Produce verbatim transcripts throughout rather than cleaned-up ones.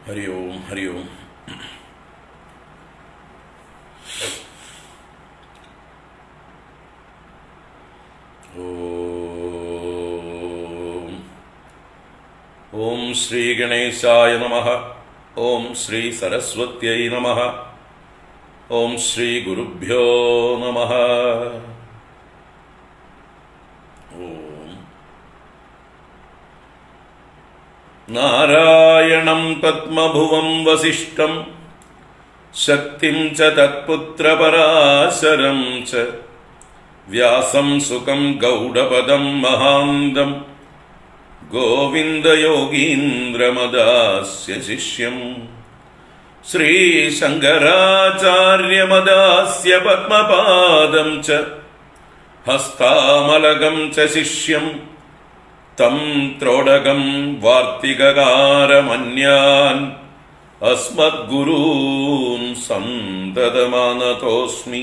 हरि ओम हरि ओम। ओम ओम श्री गणेशाय नमः। ओम श्री सरस्वत्यै नमः। ओम श्री गुरुभ्यो नमः। नारायणं पद्मभुवं वसिष्ठं शक्तिं च तत्पुत्रपराशरं च व्यासं सुकं गौडपदं महान्तं गोविन्दयोगीन्द्रमदास्य शिष्यं श्रीशङ्कराचार्यमदास्य पद्मपादं च हस्तामलकं च शिष्यं तं त्रोडगं वार्तिककारमन्यान् अस्मद्गुरून् सन्ततमानतोऽस्मि।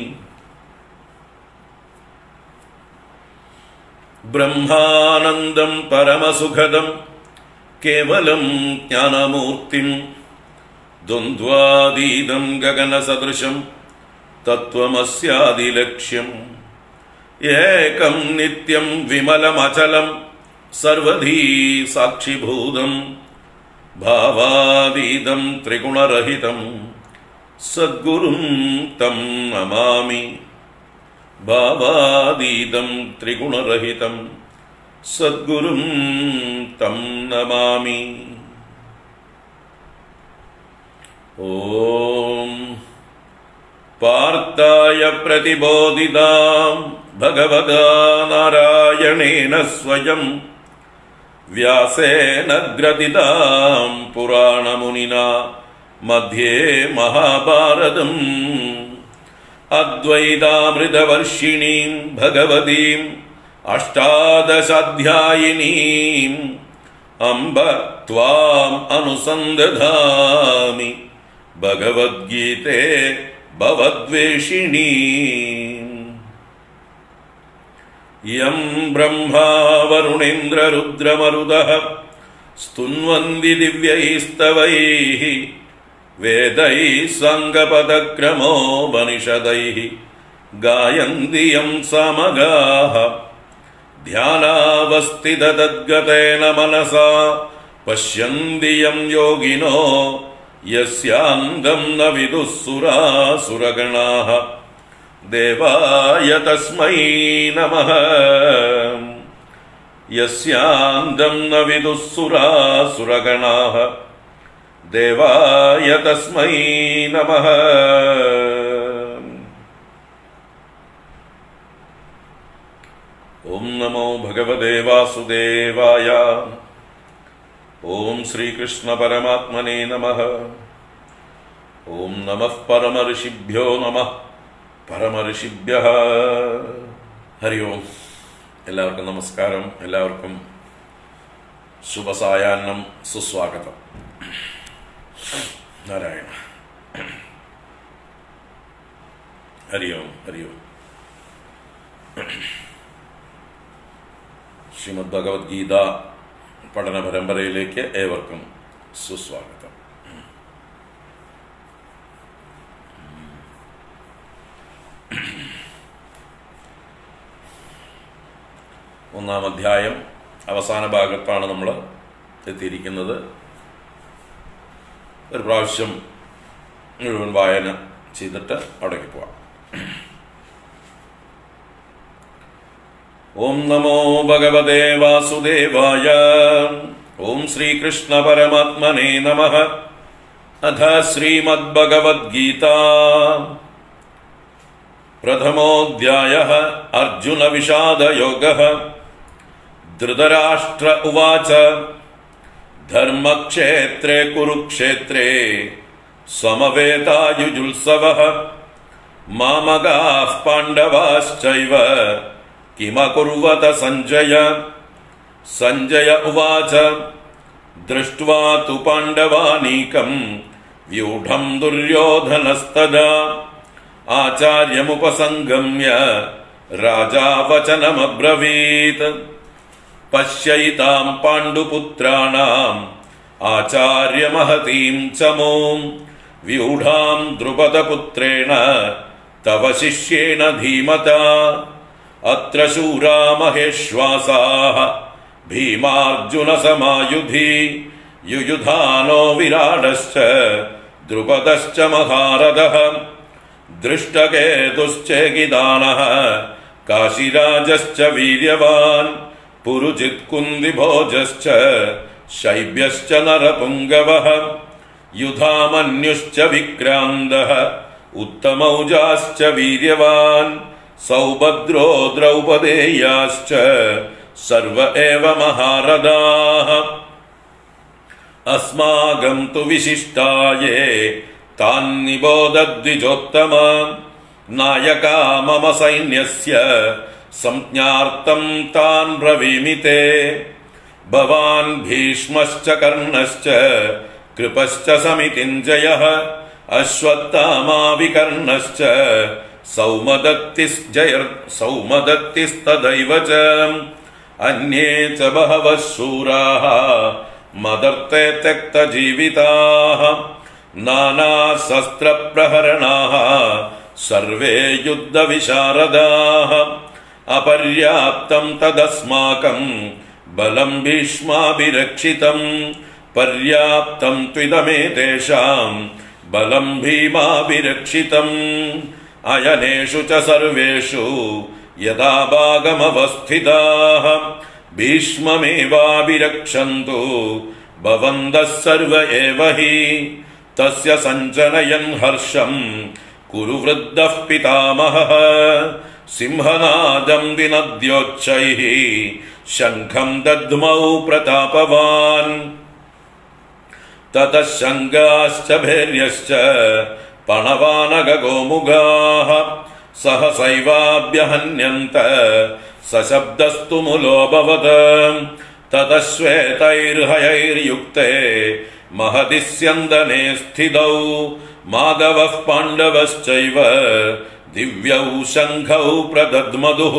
ब्रह्मानन्दं परमसुखदं केवलं ज्ञानमूर्तिं द्वन्द्वातीतं गगनसदृशं तत्त्वमस्यादिलक्ष्यम् एकं नित्यं विमलमचलं सर्वधी साक्षिभूतं भावातीतं त्रिगुणरहितं सद्गुरुं तं नमामि। भावातीतं त्रिगुणरहितं सद्गुरुं तं नमामि। ओम पार्थाय प्रतिबोधितां भगवता नारायणेन स्वयं व्यासेन ग्रथितां पुराणमुनिना मध्ये महाभारतम् अद्वैतामृतवर्षिणीं भगवतीम् अष्टादशाध्यायिनीम् अम्ब त्वाम् अनुसन्दधामि भगवद्गीते भवद्वेषिणी। यं ब्रह्मा वरुणेन्द्र रुद्रमरुदः स्तुन्वन्ति दिव्यैस्तवैः वेदैः साङ्गपदक्रमोपनिषदैः गायन्ति यं सामगाः ध्यानावस्थिततद्गतेन मनसा पश्यन्ति यं योगिनो यस्यान्तं न विदुः सुरासुरगणाः देवाय तस्मै नमः। यस्यान्तं न विदुः सुरासुरगणाः देवाय तस्मै नमः। ओम नमो भगवते वासुदेवाय। ओम श्रीकृष्ण परमात्मने नमः। ओम नमः परमऋषिभ्यो नमः പരമഋഷിഭ്യഃ. ഹരി ഓം. എല്ലാവർക്കും നമസ്കാരം. എല്ലാവർക്കും ശുഭസായാഹ്നം, സുസ്വാഗതം. നാരായണ. ഹരി ഓം ഹരി ഓം. ശ്രീമദ് ഭഗവത്ഗീത പഠന പരമ്പരയിലേക്ക് ഏവർക്കും സുസ്വാഗതം. ഒന്നാം അധ്യായം അവസാന ഭാഗത്താണ് നമ്മൾ എത്തിയിരിക്കുന്നത്. ഒരു പ്രാവശ്യം മുഴുവൻ വായന ചെയ്തിട്ട് അവിടേക്ക് പോവാം. ഓം നമോ ഭഗവതേ വാസുദേവായ. ഓം ശ്രീകൃഷ്ണ പരമാത്മനേ നമഃ. അഥ ശ്രീമദ് ഭഗവദ്ഗീത പ്രഥമോऽധ്യായഃ. അർജുന വിഷാദയോഗഃ. ധൃതരാഷ്ട്ര ഉവാച ധർമ്മക്ഷേത്രേ കുരുക്ഷേത്രേ സമവേതായുജുത്സവഃ മാമകാഃ പാണ്ഡവാശ്ചൈവ കിമകുർവത സഞ്ജയ. സഞ്ജയ ഉവാച ദൃഷ്ട്വാ തു പാണ്ഡവാനീകം വ്യൂഢം ദുര്യോധനസ്തദാ ആചാര്യമുപസംഗമ്യ രാജാ വചനമബ്രവീത്. പശ്യൈതാം പാണ്ഡുപുത്രാണാം ആചാര്യമഹതീം ചമോം വ്യൂഢാം ദ്രുപദപുത്രേണ തവ ശിഷ്യേണ ധീമതാ അത്ര ശൂരാ മഹേശ്വാസാഃ ഭീമാർജുനസമായുധി യുയുധാനോ വിരാടശ്ച ദ്രുപദശ്ച മഹാരഥഃ ദൃഷ്ടകേതുശ്ചേകിദാനഃ കാശിരാജശ്ച വീര്യവാൻ പുരുജിത് കുന്തിഭോജശ്ച ശൈബ്യശ്ച നരപുംഗവഃ യുധാമന്യുശ്ച വിക്രാന്തഃ ഉത്തമൗജാശ്ച വീര്യവാൻ സൗഭദ്രോ ദ്രൗപദേയാശ്ച സർവ ഏവ മഹാരഥാഃ അസ്മാകം തു വിശിഷ്ടായേ താൻ നിബോധദ്വിജോത്തമ നായകാ മമ സൈന്യസ്യ സംജ്ഞാർത്ഥം താൻ ബ്രവീമി തേ ഭവാൻ ഭീഷ്മശ്ച കർണശ്ച കൃപശ്ച സമിതിഞ്ജയഃ അശ്വത്ഥാമാ വികർണശ്ച സൗമദത്തിസ്ജയർ സൗമദത്തിസ്തദൈവ ച അന്യേ ച ബഹവഃ ശൂരാഃ മദർത്തേ ത്യക്തജീവിതാഃ നാനാശസ്ത്രപ്രഹരണാഃ സർവേ യുദ്ധവിശാരദാഃ അപര്യാപ്തം തദസ്മാകം ബലം ഭീഷ്മാഭിരക്ഷിതം പര്യാപ്തം ത്വിദമേതേഷാം ബലം ഭീമാഭിരക്ഷിതം അയനേഷു ച സർവേഷു യഥാ ഭാഗമവസ്ഥിതാഃ ഭീഷ്മമേവാഭിരക്ഷന്തു ഭവന്തഃ സർവ ഏവ ഹി തസ്യ സഞ്ജനയൻ ഹർഷം കുരു വൃദ്ധഃ പിതാമഹഃ സിംഹനാദം വിനദ്യോച്ഛൈഃ ശംഖം ദദ്മൗ പ്രതാപവാൻ തതഃ ശംഖാശ്ച ഭേര്യശ്ച പണവാനഗോമുഖാഃ സഹസൈവാഭ്യഹന്യന്ത സശബ്ദസ്തു മുലോഭവത് തതഃ ശ്വേതൈർഹയൈർയുക്തേ മഹതി സ്യന്ദനേ സ്ഥിതൗ മാധവഃ പാണ്ഡവശ്ചൈവ ദിവ്യൗ ശംഖൗ പ്രദദ്മധുഃ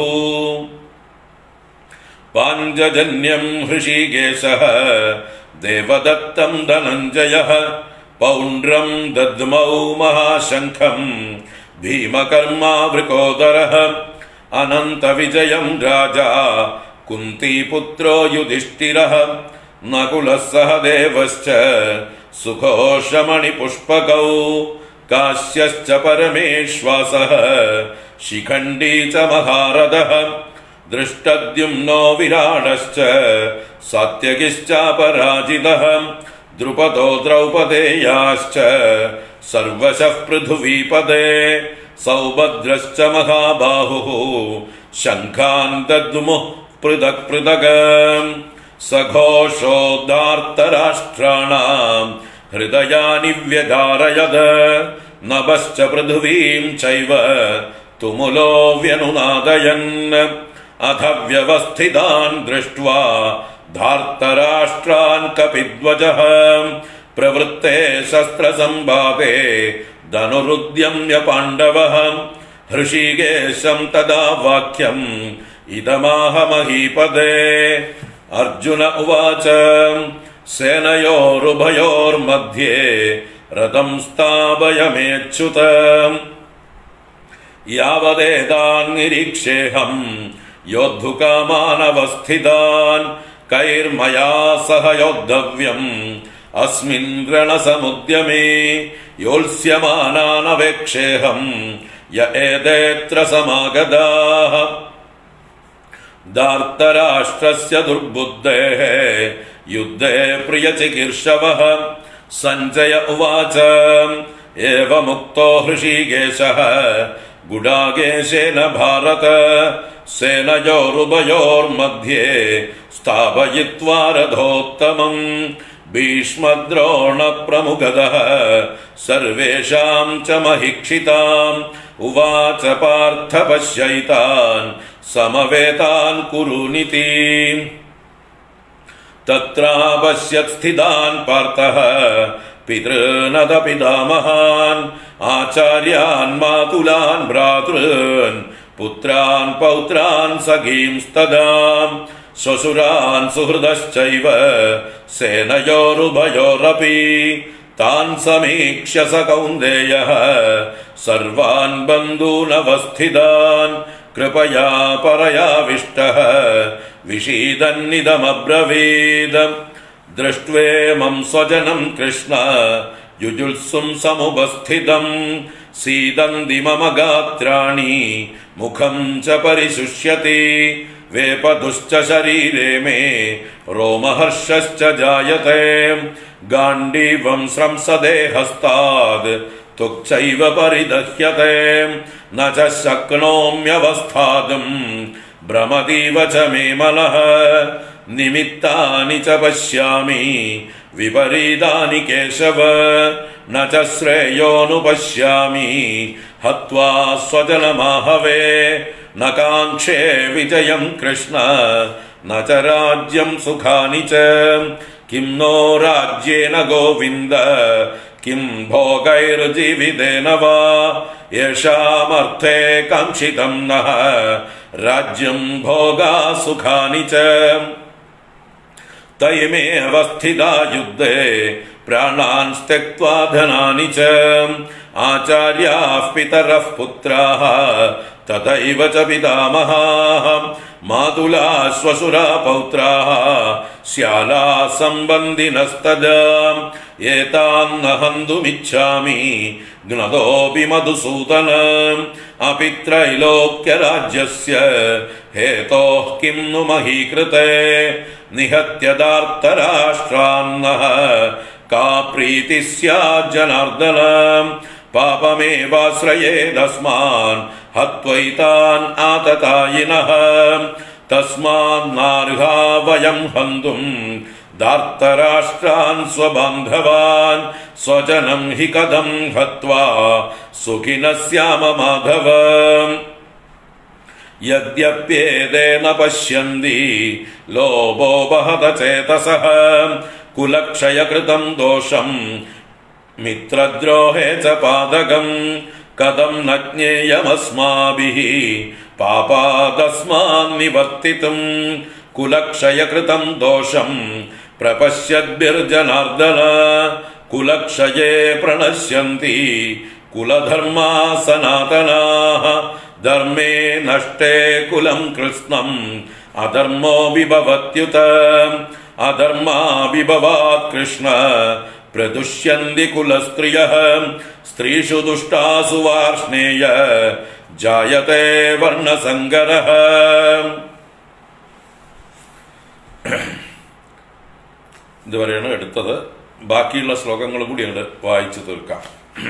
പാഞ്ചജന്യം ഹൃഷീകേശഃ ദേവദത്തം ധനഞ്ജയഃ പൗണ്ഡ്രം ദദ്മൗ മഹാശംഖം ഭീമകർമാ വൃകോദരഃ അനന്തവിജയം രാജാ കുന്തിപുത്രോ യുധിഷ്ഠിരഃ നകുലഃ സഹദേവശ്ച സുഘോഷമണിപുഷ്പകൗ കാശ്യശ്ച പരമേശ്വാസഃ ശിഖണ്ഡീ ച മഹാരഥഃ ദൃഷ്ടദ്യുമ്നോ വിരാടശ്ച സാത്യകിശ്ചാപരാജിതഃ ദ്രുപദോ ദ്രൗപദേയാശ്ച സർവശഃ പൃഥുവീപദേ സൗഭദ്രശ്ച മഹാബാഹുഃ ശംഖാൻ ദദ്മുഃ പൃഥക് പൃഥക് സഘോഷോദ്ധാർത്തരാഷ്ട്രാണാം ഹൃദയാനി വ്യധാരയത് നഭശ്ച പൃഥുവീം ചൈവ തുമുലോ വ്യനുനാദയൻ അഥ വ്യവസ്ഥിതാൻ ദൃഷ്ട്വാ ധാർത്തരാഷ്ട്രാൻ കപിധ്വജഃ പ്രവൃത്തേ ശസ്ത്രസംഭാവേ ധനുരുദ്യമ്യ പാണ്ഡവഃ ഹൃഷീകേശം തദാ വാക്യം ഇദമാഹ മഹീപദേ അർജുന ഉവാച സേനയോരുഭയോർമധ്യേ രഥം സ്ഥാപയമേച്യുത യാവദേതാൻ നിരീക്ഷേഹം യോദ്ധുകാമാനവസ്ഥിതാൻ കൈർമയാ സഹ യോദ്ധവ്യം അസ്മിൻ രണസമുദ്യമേ യോത്സ്യമാനാനവേക്ഷേഹം യ ഏതേത്ര സമാഗതാഃ ധാർത്തരാഷ്ട്രസ്യ ദുർബുദ്ധേഃ യുദ്ധേ പ്രിയചികീർഷവഃ സഞ്ജയ ഉവാച ഏവമുക്തോ ഹൃഷീകേശഃ ഗുഡാകേശേന ഭാരത സേനയോരുഭയോർമധ്യേ സ്ഥാപയിത്വാ രഥോത്തമം ഭീഷ്മദ്രോണ പ്രമുഖതഃ സർവേഷാം ച മഹിക്ഷിതാം ഉവാച പാർത്ഥ പശ്യൈതാൻ സമവേതാൻ കുരുനിതി തത്രാപശ്യത് സ്ഥിതാൻ പാർത്ഥഃ പിതॄനത പിതാമഹാൻ ആചാര്യാൻ മാതുലാൻ ഭ്രാതॄൻ പുത്രാൻ പൗത്രാൻ സഖീംസ്തദാ ശ്വശുരാൻ സുഹൃദശ്ചൈവ സേനയോരുഭയോരപി താൻ സമീക്ഷ്യ സ കൗന്ദേയഃ സർവാൻ ബന്ധൂനവസ്ഥിതാൻ കൃപയാ പരയാവിഷ്ടഃ വിഷീദന്നിദമബ്രവീദ ദൃഷ്ട്വേമം സ്വജനം കൃഷ്ണ യുജുത്സും സമുപസ്ഥിതം സീദന്തി മമ ഗാത്രാണി മുഖം ച പരിശുഷ്യതി വേപതുശ്ച ശരീരേ മേ രോമഹർഷശ്ച ജായത്തെ ഗാണ്ഡീവം സ്രംസദേ ഹസ്താദ് തുക്ചൈവ പരിദഹ്യത്തെ ന ച ശക്നോമ്യവസ്ഥാതും ഭ്രമതീവ ച മേ മനഃ നിമിത്താനി ച പശ്യാമി വിപരീതാനി കേശവ ന ച ശ്രേയോനുപശ്യാമി ഹത്വാ സ്വജനമാഹവേ ന കാംക്ഷേ വിജയം കൃഷ്ണ ന ച രാജ്യം സുഖാനി ച കിം നോ രാജ്യേന ഗോവിന്ദ കിം ഭോഗൈർജീവിതേന വാ യേഷാമർത്ഥേ കാംക്ഷിതം നഃ രാജ്യം ഭോഗാ സുഖാനി ച തൈമേവ സ്ഥിതാ യുദ്ധേ പ്രാണാൻ ത്യക്ത്വാ ധനാനി ച ആചാര്യാഃ പിതരഃ പുത്രാഃ തഥൈവ ച പിതാമഹാഃ മാതുലാ ശ്വശുരാ പൗത്രാഃ ശ്യാലാ സംബന്ധിനസ്തദാ ഏതാൻ ന ഹന്തുമിച്ഛാമി ജ്ഞതോപി മധുസൂദന അപി ത്രൈലോക്യരാജ്യസ്യ ഹേതോഃ കിം नु മഹീകൃതേ നിഹത്യദാർത്തരാഷ്ട്രാന്നഃ കാ പ്രീതി സ്യാത് ജനാർദ്ദന പാപമേവാശ്രയേദസ്മാൻ ഹത്വൈതാൻ ആതതായിനഃ തസ്മാന്നാർഹാ വയം ഹന്തും ധാർത്തരാഷ്ട്രാൻ സ്വബാന്ധവാൻ സ്വജനം ഹി കഥം ഹത്വാ സുഖിനഃ സ്യാമ മാധവ യദ്യപ്യേതേന പശ്യന്തി ലോഭോ വഹത ചേതസഃ കുലക്ഷയകൃതം ദോഷം മിത്രദ്രോഹേ ച പാതകം കഥം ന ജ്ഞേയമസ്മാഭിഃ പാപാദസ്മാൻ നിവർത്തിതും കുലക്ഷയകൃതം ദോഷം പ്രപശ്യദ്ഭിർജനാർദ്ദന കുലക്ഷയേ പ്രണശ്യന്തി കുലധർമാ സനാതനാഃ ധർമ്മേ നഷ്ടേ കുലം കൃഷ്ണം അധർമ്മോ വിഭവത്യുത അധർമാവിഭവാത് കൃഷ്ണ പ്രദുഷ്യന്തി കുലസ്ത്രിയഃ സ്ത്രീഷു ദുഷ്ടാസു വാർഷ്ണേയ ജായത്തെ വർണ്ണസങ്കരഃ. ഇതുവരെയാണ് എടുത്തത്. ബാക്കിയുള്ള ശ്ലോകങ്ങൾ കൂടി അങ്ങോട്ട് വായിച്ചു തീർക്കാം.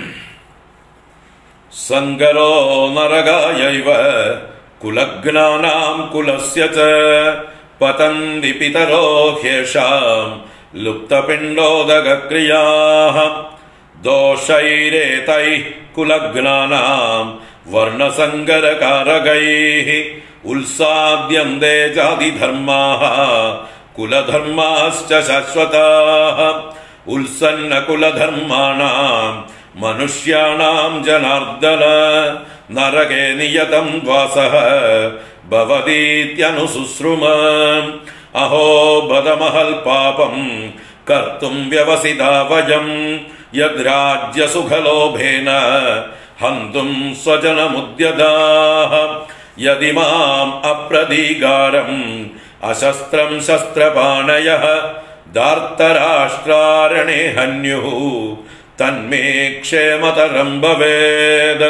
സങ്കരോ നരകായൈവ കുലഗ്നാനാം കുലസ്യ ച പതന്തി പിതരോ ഹ്യേഷാം ലുപ്തപിണ്ഡോദകക്രിയാഃ ദോഷൈരേതൈഃ കുലഗ്നാനാം വർണ്ണസങ്കരകാരകൈഃ ഉത്സാദ്യന്തെ ജാതിധർമാഃ കുലധർമാശ്ച ശാശ്വതാഃ ഉത്സന്ന കുലധർമാണാം മനുഷ്യാണാം ജനാർദ്ദന നരകേ നിയതം വാസഃ ഭവതീത്യനുശുശ്രുമ അഹോ ബദമഹൽ പാപം കർത്തും വ്യവസിതാ വയം യദ്രാജ്യസുഖലോഭേന ഹന്തും സ്വജനമുദ്യതാഃ യദിമാം അപ്രതീകാരം അശസ്ത്രം ശസ്ത്രപാണയഃ ധാർത്തരാഷ്ട്രാരണേ ഹന്യുഃ തന്മേ ക്ഷേമതരം ഭവേത്.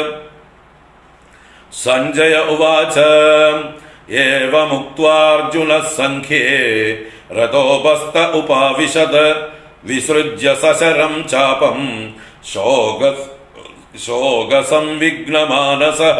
സഞ്ജയ ഉവാച ഏവമുക്ത്വാർജുനഃ സംഖ്യേ രഥോപസ്ഥ ഉപാവിശത് വിസൃജ്യ സശരം ചാപം ശോക ശോകസംവിഘ്നമാനസഃ.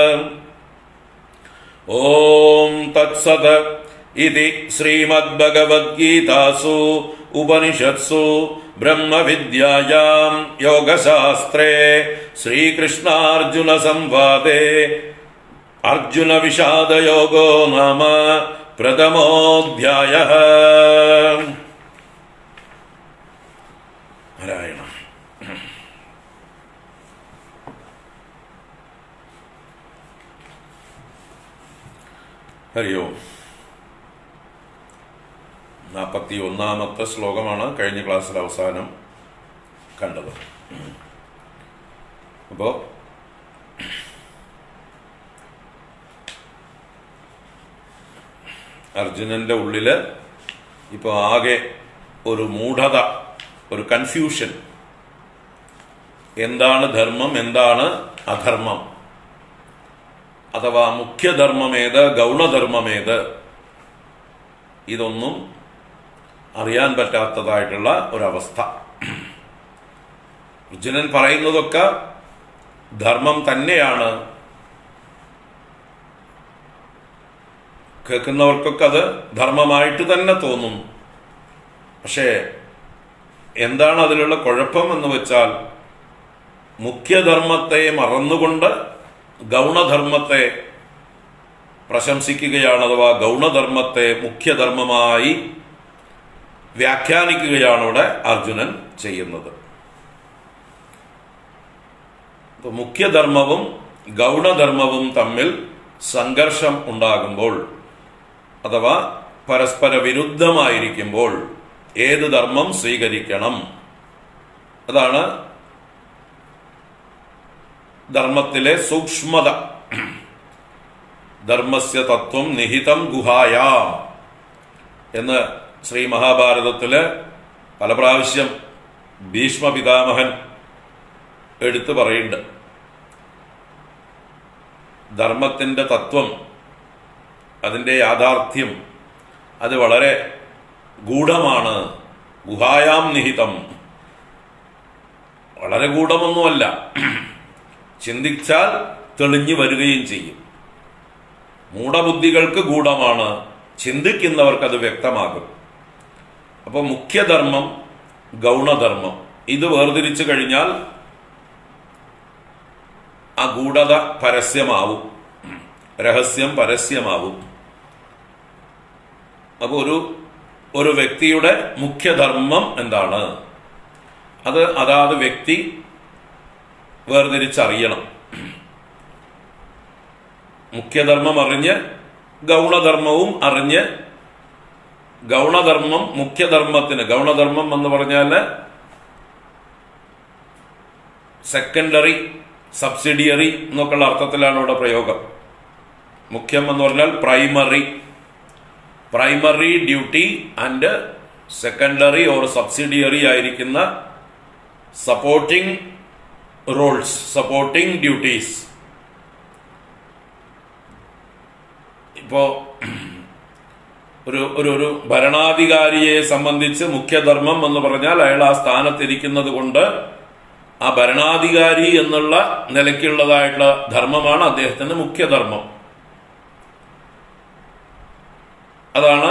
ഓം തത്സത് ഇതി ശ്രീമദ്ഭഗവദ്ഗീതാസു ഉപനിഷത്സു ബ്രഹ്മവിദ്യായാം യോഗശാസ്ത്രേ ശ്രീകൃഷ്ണാർജുന സംവാദേ അർജുന വിഷാദയോഗോ നാമ പ്രഥമോധ്യായഃ. നാരായണ. ഹരി ഓം. നാൽപ്പത്തി ഒന്നാമത്തെ ശ്ലോകമാണ് കഴിഞ്ഞ ക്ലാസ്സിൽ അവസാനം കണ്ടത്. അപ്പോ അർജുനന്റെ ഉള്ളില് ഇപ്പൊ ആകെ ഒരു മൂഢത, ഒരു കൺഫ്യൂഷൻ. എന്താണ് ധർമ്മം, എന്താണ് അധർമ്മം, അഥവാ മുഖ്യധർമ്മമേത്, ഗൗണധർമ്മമേത്, ഇതൊന്നും അറിയാൻ പറ്റാത്തതായിട്ടുള്ള ഒരവസ്ഥ. അർജുനൻ പറയുന്നതൊക്കെ ധർമ്മം തന്നെയാണ്. കേൾക്കുന്നവർക്കൊക്കെ അത് ധർമ്മമായിട്ട് തന്നെ തോന്നും. പക്ഷേ എന്താണ് അതിലുള്ള കുഴപ്പം എന്ന് വെച്ചാൽ, മുഖ്യധർമ്മത്തെ മറന്നുകൊണ്ട് ഗൗണധർമ്മത്തെ പ്രശംസിക്കുകയാണ്, അഥവാ ഗൗണധർമ്മത്തെ മുഖ്യധർമ്മമായി വ്യാഖ്യാനിക്കുകയാണ് ഇവിടെ അർജുനൻ ചെയ്യുന്നത്. മുഖ്യധർമ്മവും ഗൗണധർമ്മവും തമ്മിൽ സംഘർഷം ഉണ്ടാകുമ്പോൾ, അഥവാ പരസ്പര വിരുദ്ധമായിരിക്കുമ്പോൾ ഏത് ധർമ്മം സ്വീകരിക്കണം, അതാണ് ധർമ്മത്തിലെ സൂക്ഷ്മത. ധർമ്മസ്യ തത്വം നിഹിതം ഗുഹായാം എന്ന് ശ്രീ മഹാഭാരതത്തില് പല പ്രാവശ്യം ഭീഷ്മ പിതാമഹൻ എടുത്തു പറയുന്നുണ്ട്. ധർമ്മത്തിന്റെ തത്വം, അതിന്റെ യാഥാർത്ഥ്യം, അത് വളരെ ഗൂഢമാണ്. ഗുഹായാം നിഹിതം, വളരെ ഗൂഢമൊന്നുമല്ല, ചിന്തിച്ചാൽ തെളിഞ്ഞു വരികയും ചെയ്യും. മൂഢബുദ്ധികൾക്ക് ഗൂഢമാണ്, ചിന്തിക്കുന്നവർക്ക് അത് വ്യക്തമാകും. അപ്പൊ മുഖ്യധർമ്മം, ഗൗണധർമ്മം ഇത് വേർതിരിച്ചു കഴിഞ്ഞാൽ ആ ഗൂഢത പരസ്യമാവും, രഹസ്യം പരസ്യമാവും. അപ്പൊ ഒരു ഒരു വ്യക്തിയുടെ മുഖ്യധർമ്മം എന്താണ്, അത് അതാത് വ്യക്തി വേർതിരിച്ചറിയണം. മുഖ്യധർമ്മം അറിഞ്ഞ് ഗൗണധർമ്മവും അറിഞ്ഞ്, ഗൗണധർമ്മം മുഖ്യധർമ്മത്തിന്, ഗൗണധർമ്മം എന്ന് പറഞ്ഞാല് സെക്കൻഡറി, സബ്സിഡിയറി എന്നൊക്കെയുള്ള അർത്ഥത്തിലാണ് ഇവിടെ പ്രയോഗം. മുഖ്യം എന്ന് പറഞ്ഞാൽ primary, primary duty and secondary or subsidiary ആയിരിക്കുന്ന സപ്പോർട്ടിംഗ് റോൾസ്, സപ്പോർട്ടിംഗ് ഡ്യൂട്ടീസ്. ഇപ്പോ ഒരു ഒരു ഒരു ഭരണാധികാരിയെ സംബന്ധിച്ച് മുഖ്യധർമ്മം എന്ന് പറഞ്ഞാൽ അയാൾ ആ സ്ഥാനത്തിരിക്കുന്നത് കൊണ്ട് ആ ഭരണാധികാരി എന്നുള്ള നിലയ്ക്കുള്ളതായിട്ടുള്ള ധർമ്മമാണ് അദ്ദേഹത്തിന്റെ മുഖ്യധർമ്മം. അതാണ്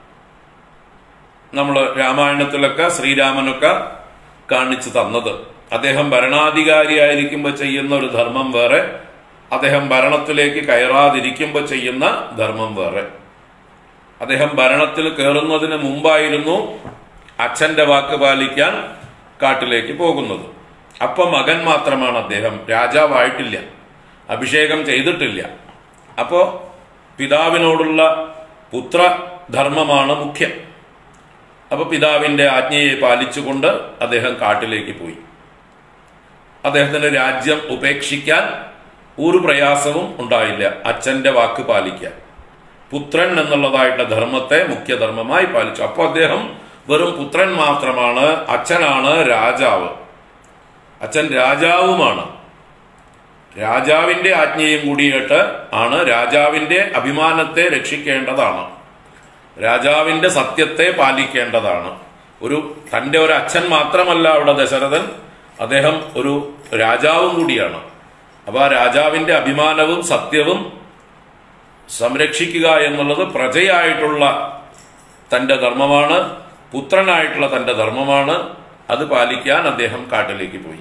നമ്മൾ രാമായണത്തിലൊക്കെ ശ്രീരാമനൊക്കെ കാണിച്ചു തന്നത്. അദ്ദേഹം ഭരണാധികാരിയായിരിക്കുമ്പോൾ ചെയ്യുന്ന ഒരു ധർമ്മം വേറെ, അദ്ദേഹം ഭരണത്തിലേക്ക് കയറാതിരിക്കുമ്പോൾ ചെയ്യുന്ന ധർമ്മം വേറെ. അദ്ദേഹം ഭരണത്തിൽ കയറുന്നതിന് മുമ്പായിരുന്നു അച്ഛന്റെ വാക്ക് പാലിക്കാൻ കാട്ടിലേക്ക് പോകുന്നത്. അപ്പൊ മകൻ മാത്രമാണ് അദ്ദേഹം, രാജാവായിട്ടില്ല, അഭിഷേകം ചെയ്തിട്ടില്ല. അപ്പോ പിതാവിനോടുള്ള പുത്രധർമ്മമാണ് മുഖ്യം. അപ്പൊ പിതാവിന്റെ ആജ്ഞയെ പാലിച്ചുകൊണ്ട് അദ്ദേഹം കാട്ടിലേക്ക് പോയി. അദ്ദേഹത്തിന് രാജ്യം ഉപേക്ഷിക്കാൻ ഒരു പ്രയാസവും ഉണ്ടായില്ല, അച്ഛന്റെ വാക്ക് പാലിക്കാൻ. പുത്രൻ എന്നുള്ളതായിട്ടുള്ള ധർമ്മത്തെ മുഖ്യധർമ്മമായി പാലിച്ചു. അപ്പൊ അദ്ദേഹം വെറും പുത്രൻ മാത്രമാണ്, അച്ഛനാണ് രാജാവ്. അച്ഛൻ രാജാവുമാണ്. രാജാവിന്റെ ആജ്ഞയും കൂടിയിട്ട് ആണ്, രാജാവിന്റെ അഭിമാനത്തെ രക്ഷിക്കേണ്ടതാണ്, രാജാവിന്റെ സത്യത്തെ പാലിക്കേണ്ടതാണ്. ഒരു തന്റെ ഒരു അച്ഛൻ മാത്രമല്ല അവിടെ ദശരഥൻ, അദ്ദേഹം ഒരു രാജാവും കൂടിയാണ്. അപ്പൊ ആ രാജാവിന്റെ അഭിമാനവും സത്യവും സംരക്ഷിക്കുക എന്നുള്ളത് പ്രജയായിട്ടുള്ള തന്റെ ധർമ്മമാണ്, പുത്രനായിട്ടുള്ള തന്റെ ധർമ്മമാണ്. അത് പാലിക്കാൻ അദ്ദേഹം കാട്ടിലേക്ക് പോയി.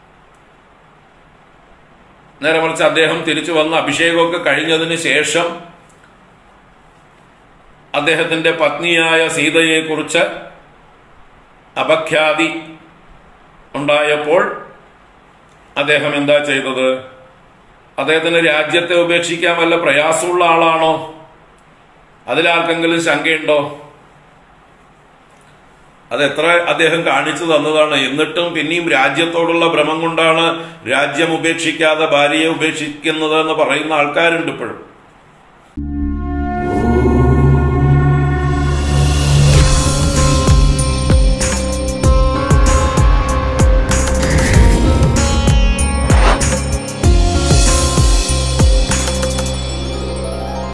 നേരെ മറിച്ച് അദ്ദേഹം തിരിച്ചു വന്ന് അഭിഷേകമൊക്കെ കഴിഞ്ഞതിന് ശേഷം അദ്ദേഹത്തിന്റെ പത്നിയായ സീതയെ കുറിച്ച് അപഖ്യാതി ഉണ്ടായപ്പോൾ അദ്ദേഹം എന്താ ചെയ്തത്? അദ്ദേഹത്തിന് രാജ്യത്തെ ഉപേക്ഷിക്കാൻ വല്ല പ്രയാസമുള്ള ആളാണോ? അതിലാർക്കെങ്കിലും ശങ്കയുണ്ടോ? അത് എത്ര അദ്ദേഹം കാണിച്ചു തന്നതാണ്. എന്നിട്ടും പിന്നെയും രാജ്യത്തോടുള്ള ഭ്രമം കൊണ്ടാണ് രാജ്യം ഉപേക്ഷിക്കാതെ ഭാര്യയെ ഉപേക്ഷിക്കുന്നത് എന്ന് പറയുന്ന ആൾക്കാരുണ്ട് ഇപ്പോഴും.